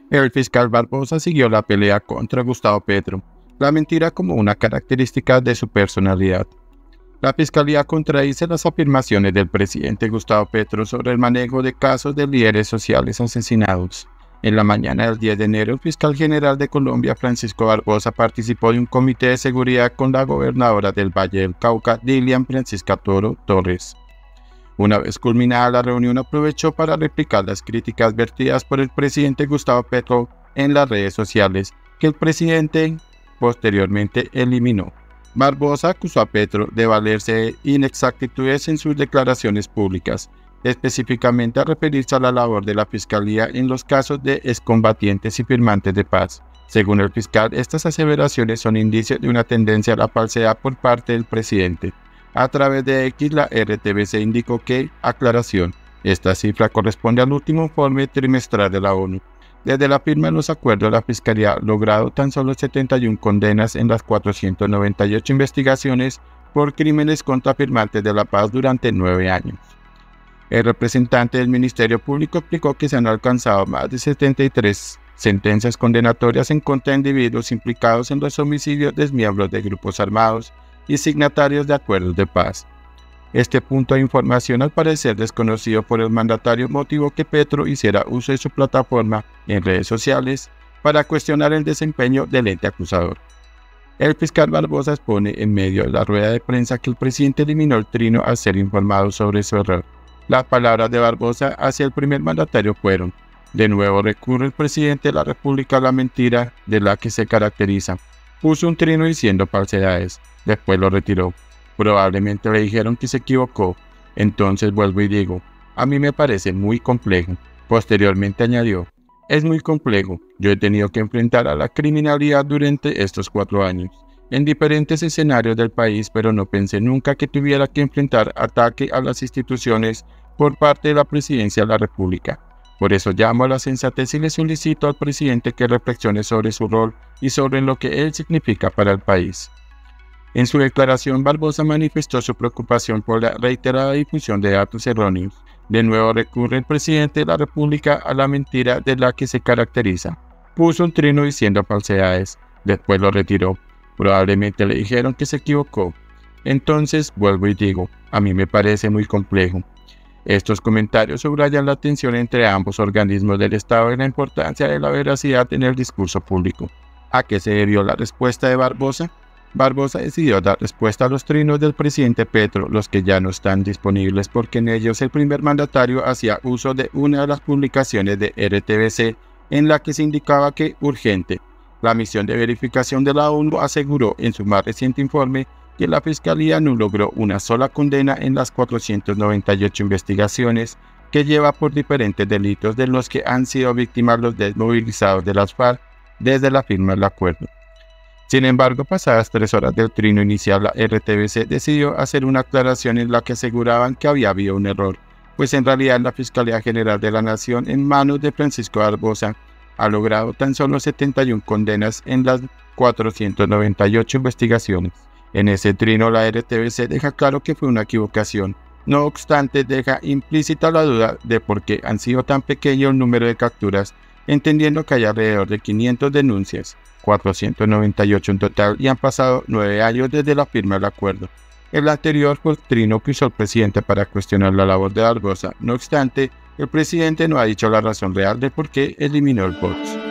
El fiscal Barbosa siguió la pelea contra Gustavo Petro, la mentira como una característica de su personalidad. La fiscalía contradice las afirmaciones del presidente Gustavo Petro sobre el manejo de casos de líderes sociales asesinados. En la mañana del 10 de enero, el fiscal general de Colombia, Francisco Barbosa, participó de un comité de seguridad con la gobernadora del Valle del Cauca, Dilian Francisca Toro Torres. Una vez culminada la reunión, aprovechó para replicar las críticas vertidas por el presidente Gustavo Petro en las redes sociales, que el presidente posteriormente eliminó. Barbosa acusó a Petro de valerse de inexactitudes en sus declaraciones públicas, específicamente a referirse a la labor de la Fiscalía en los casos de excombatientes y firmantes de paz. Según el fiscal, estas aseveraciones son indicios de una tendencia a la falsedad por parte del presidente. A través de X, la RTBC indicó que, aclaración, esta cifra corresponde al último informe trimestral de la ONU. Desde la firma de los acuerdos, la Fiscalía ha logrado tan solo 71 condenas en las 498 investigaciones por crímenes contra firmantes de la paz durante 9 años. El representante del Ministerio Público explicó que se han alcanzado más de 73 sentencias condenatorias en contra de individuos implicados en los homicidios de miembros de grupos armados y signatarios de acuerdos de paz. Este punto de información, al parecer desconocido por el mandatario, motivó que Petro hiciera uso de su plataforma en redes sociales para cuestionar el desempeño del ente acusador. El fiscal Barbosa expone en medio de la rueda de prensa que el presidente eliminó el trino al ser informado sobre su error. Las palabras de Barbosa hacia el primer mandatario fueron: de nuevo recurre el presidente de la República a la mentira de la que se caracteriza. Puso un trino diciendo falsedades, después lo retiró. Probablemente le dijeron que se equivocó. Entonces vuelvo y digo, a mí me parece muy complejo. Posteriormente añadió, es muy complejo. Yo he tenido que enfrentar a la criminalidad durante estos 4 años, en diferentes escenarios del país, pero no pensé nunca que tuviera que enfrentar ataque a las instituciones por parte de la Presidencia de la República. Por eso llamo a la sensatez y le solicito al presidente que reflexione sobre su rol y sobre lo que él significa para el país. En su declaración, Barbosa manifestó su preocupación por la reiterada difusión de datos erróneos. De nuevo recurre el presidente de la República a la mentira de la que se caracteriza. Puso un trino diciendo falsedades, después lo retiró. Probablemente le dijeron que se equivocó. Entonces vuelvo y digo, a mí me parece muy complejo. Estos comentarios subrayan la tensión entre ambos organismos del Estado y la importancia de la veracidad en el discurso público. ¿A qué se debió la respuesta de Barbosa? Barbosa decidió dar respuesta a los trinos del presidente Petro, los que ya no están disponibles, porque en ellos el primer mandatario hacía uso de una de las publicaciones de RTBC en la que se indicaba que urgente. La misión de verificación de la ONU aseguró en su más reciente informe que la Fiscalía no logró una sola condena en las 498 investigaciones que lleva por diferentes delitos de los que han sido víctimas los desmovilizados de las FARC desde la firma del acuerdo. Sin embargo, pasadas 3 horas del trino inicial, la RTBC decidió hacer una aclaración en la que aseguraban que había habido un error, pues en realidad la Fiscalía General de la Nación, en manos de Francisco Barbosa, ha logrado tan solo 71 condenas en las 498 investigaciones. En ese trino, la RTBC deja claro que fue una equivocación. No obstante, deja implícita la duda de por qué han sido tan pequeño el número de capturas, entendiendo que hay alrededor de 500 denuncias, 498 en total, y han pasado 9 años desde la firma del acuerdo. El anterior fue el trino que usó el presidente para cuestionar la labor de Barbosa. No obstante, el presidente no ha dicho la razón real de por qué eliminó el box.